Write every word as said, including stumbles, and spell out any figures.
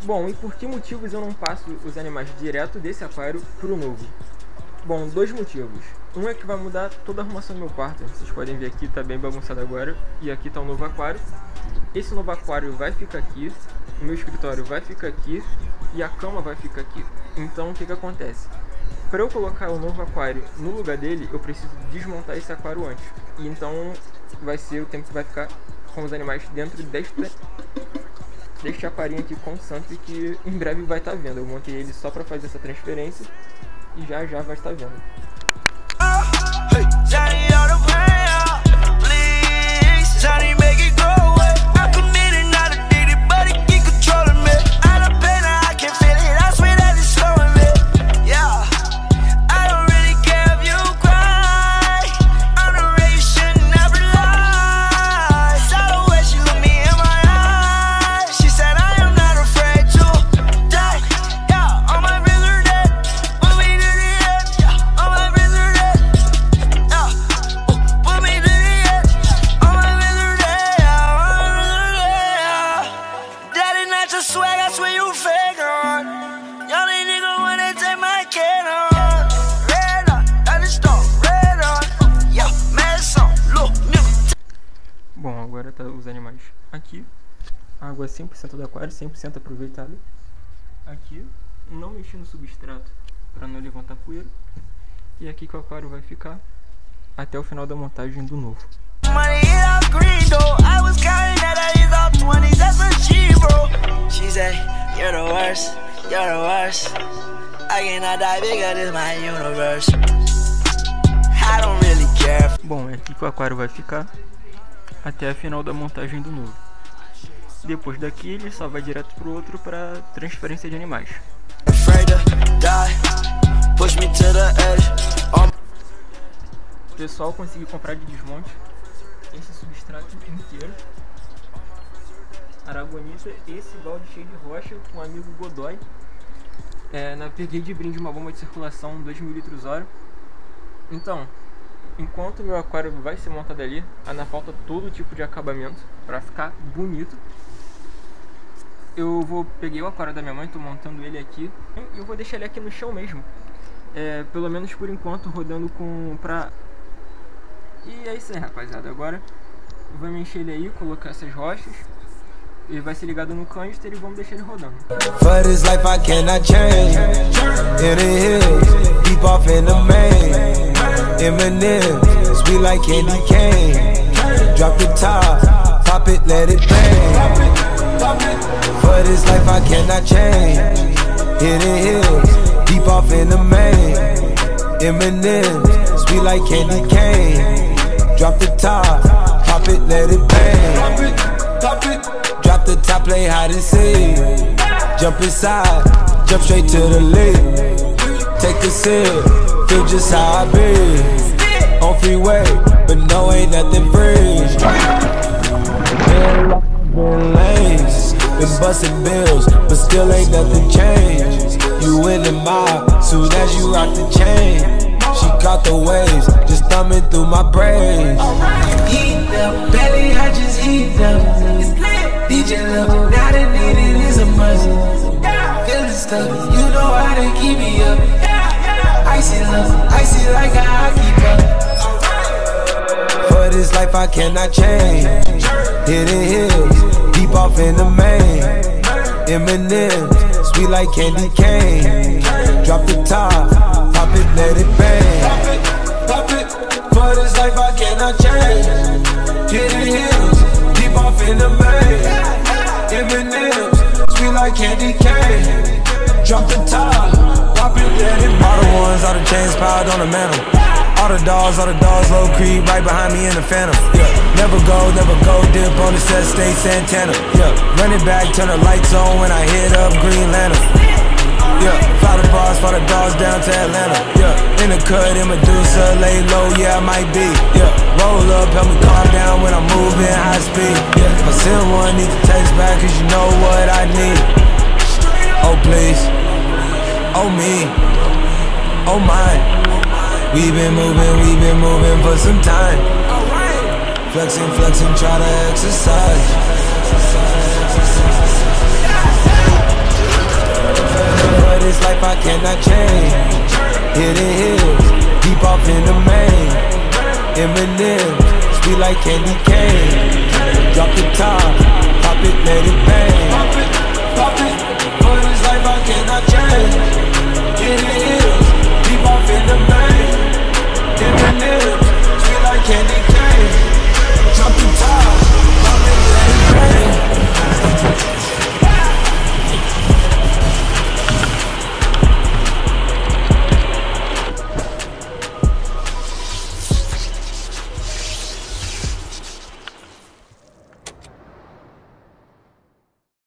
Bom, e por que motivos eu não passo os animais direto desse aquário pro novo? Bom, dois motivos. Um é que vai mudar toda a arrumação do meu quarto. Vocês podem ver aqui, tá bem bagunçado agora. E aqui tá o novo aquário. Esse novo aquário vai ficar aqui. O meu escritório vai ficar aqui. E a cama vai ficar aqui. Então, o que que acontece? Para eu colocar o novo aquário no lugar dele, eu preciso desmontar esse aquário antes. E então, vai ser o tempo que vai ficar com os animais dentro desta... deste aquarinho aqui com o Santos, que em breve vai estar vendo. Eu montei ele só para fazer essa transferência e já já vai estar vendo. Bom, agora tá os animais aqui. A água é cem por cento do aquário, cem por cento aproveitada. Aqui, não mexi no substrato para não levantar poeira. E aqui que o aquário vai ficar até o final da montagem do novo. Bom, é aqui que o aquário vai ficar até a final da montagem do novo. Depois daqui ele só vai direto pro outro para transferência de animais. O pessoal conseguiu comprar de desmonte esse substrato inteiro, aragonita, esse balde cheio de rocha com o amigo Godoy. É, na, peguei de brinde uma bomba de circulação dois mil litros hora. Então, enquanto o meu aquário vai ser montado ali, ainda falta todo tipo de acabamento para ficar bonito. Eu vou peguei o aquário da minha mãe, tô montando ele aqui e eu vou deixar ele aqui no chão mesmo, é, pelo menos por enquanto, rodando com pra. E é isso aí, rapaziada. Agora eu vou mexer ele aí, colocar essas rochas. Ele vai ser ligado no canister e vamos deixar ele rodando. Eminem, sweet like candy cane. Drop the top, pop it, let it bang. For this life I cannot change. Hidden hills, deep off in the main. Eminem, sweet like candy cane. Drop the top, pop it, let it bang. Drop the top, play hide and seek. Jump inside, jump straight to the lid. Take a sip, feel just how I be. On freeway, but no, ain't nothing free. Been lanes, been busting bills, but still ain't nothing changed. You in the mob, soon as you rock the chain. She caught the waves, just thumbing through my brains. Eat them, belly, I just eat them. D J level, now the needed is a must. Feeling stuck, you know how to keep me up. Icy love, icy like a hockey puck. For this life I cannot change. Hidden hills, deep off in the main. Eminem, sweet like candy cane. Drop the top, pop it, let it bang. Pop it, pop it. For this life I cannot change. Hidden hills, deep off in the main. Eminem, sweet like candy cane. Drop the top, pop it, let it bang. All the ones, all the chains piled on the mantle. All the dogs, all the dogs, low creep, right behind me in the phantom. Yeah, never go, never go, dip on the set, stay Santana. Yeah, run it back, turn the lights on when I hit up Green Lantern. Yeah, fly the bars, fly the dogs down to Atlanta. Yeah, in the cut, in Medusa, lay low, yeah, I might be. Yeah, roll up, help me calm down when I'm moving high speed. Yeah, if I send one, need to text back, cause you know what I need. Oh please, oh me, oh my. We've been moving, we've been moving for some time. Flexing, flexing, try to exercise. cannot change. Hidden hills, deep off in the main. Eminem, sweet like candy cane. Drop the top, pop it, let it bang.